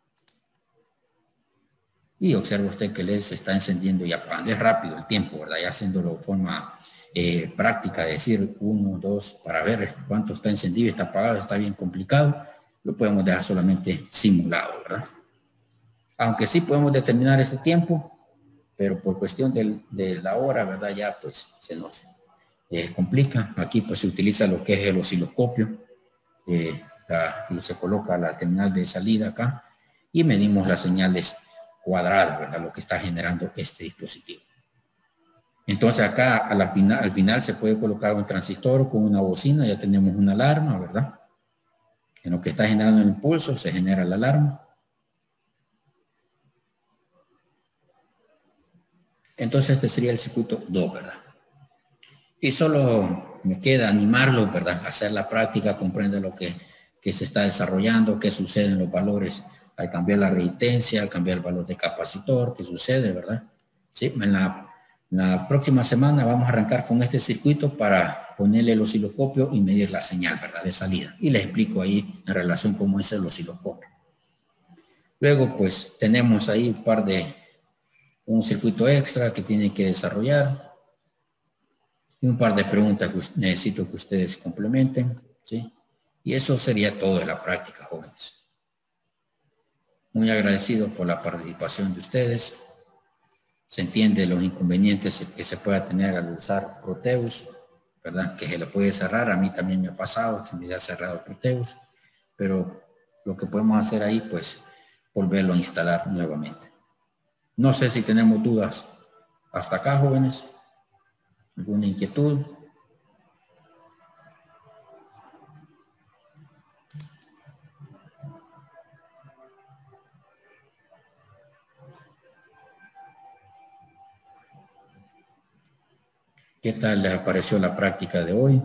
Y observa usted que el LED se está encendiendo y apagando. Es rápido el tiempo, ¿verdad? Ya haciéndolo de forma práctica, de decir 1, 2, para ver cuánto está encendido y está apagado, está bien complicado. Lo podemos dejar solamente simulado, ¿verdad? Aunque sí podemos determinar este tiempo, pero por cuestión de la hora, ¿verdad? Ya pues se nos complica. Aquí pues se utiliza lo que es el osciloscopio. Se coloca la terminal de salida acá y medimos las señales cuadradas, ¿verdad? Lo que está generando este dispositivo. Entonces acá al final se puede colocar un transistor con una bocina, ya tenemos una alarma, ¿verdad? En lo que está generando el impulso se genera la alarma. Entonces este sería el circuito 2, ¿verdad? Y solo me queda animarlo, ¿verdad? Hacer la práctica, comprender lo que se está desarrollando, qué sucede en los valores al cambiar la resistencia, al cambiar el valor de capacitor, qué sucede, ¿verdad? Sí, en la próxima semana vamos a arrancar con este circuito para ponerle el osciloscopio y medir la señal, ¿verdad? De salida. Y les explico ahí en relación cómo es el osciloscopio. Luego, pues, tenemos ahí un circuito extra que tiene que desarrollar. Y un par de preguntas que necesito que ustedes complementen, ¿sí? Y eso sería todo de la práctica, jóvenes. Muy agradecido por la participación de ustedes. Se entiende los inconvenientes que se pueda tener al usar Proteus, ¿verdad? Que se le puede cerrar. A mí también me ha pasado, se me ha cerrado Proteus. Pero lo que podemos hacer ahí, pues, volverlo a instalar nuevamente. No sé si tenemos dudas hasta acá, jóvenes. ¿Alguna inquietud? ¿Qué tal les pareció la práctica de hoy?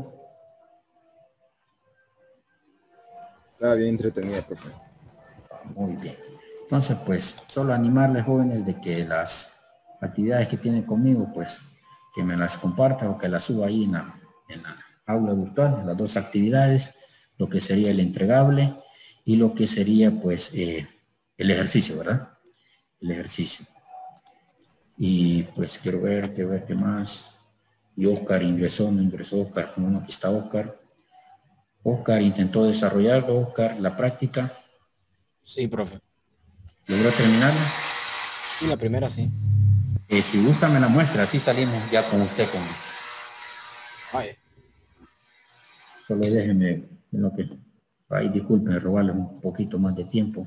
Estaba bien entretenida, profe. Muy bien. Entonces, pues, solo animarles, jóvenes, de que las actividades que tienen conmigo, pues, que me las compartan o que las suba ahí en la aula virtual, las dos actividades, lo que sería el entregable y lo que sería, pues, el ejercicio, ¿verdad? El ejercicio. Y, pues, quiero ver qué más. Y Oscar ingresó, no ingresó Oscar, como no, aquí está Oscar. Oscar intentó desarrollarlo, Oscar, la práctica. Sí, profe. ¿Logró terminarla? Y la primera sí. Si gusta me la muestra, así salimos ya con usted. Vaya. Solo déjeme, en lo que... Ay, disculpen, robarle un poquito más de tiempo.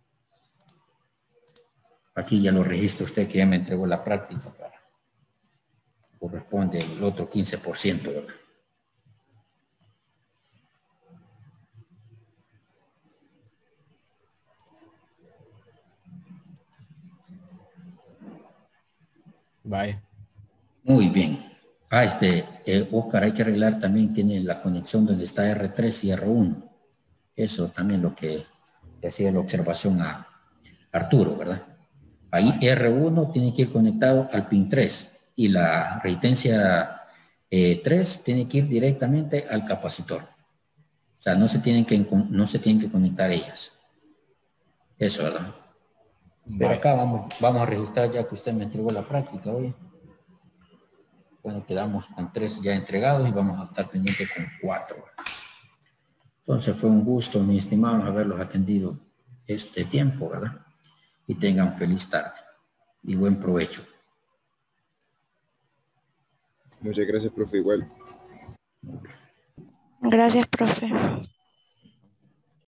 Aquí ya lo registra usted que ya me entregó la práctica. Corresponde el otro 15%, ¿verdad? Vaya. Muy bien. Oscar, hay que arreglar también, tiene la conexión donde está R3 y R1. Eso también lo que le hacía la observación a Arturo, ¿verdad? Ahí R1 tiene que ir conectado al pin 3 y la resistencia 3 tiene que ir directamente al capacitor. O sea, no se tienen que conectar ellas. Eso, ¿verdad? Pero acá vamos a registrar ya que usted me entregó la práctica hoy. Bueno, quedamos con 3 ya entregados y vamos a estar pendientes con 4. Entonces fue un gusto, mis estimados, haberlos atendido este tiempo, ¿verdad? Y tengan feliz tarde y buen provecho. Muchas gracias, profe, igual. Gracias, profe.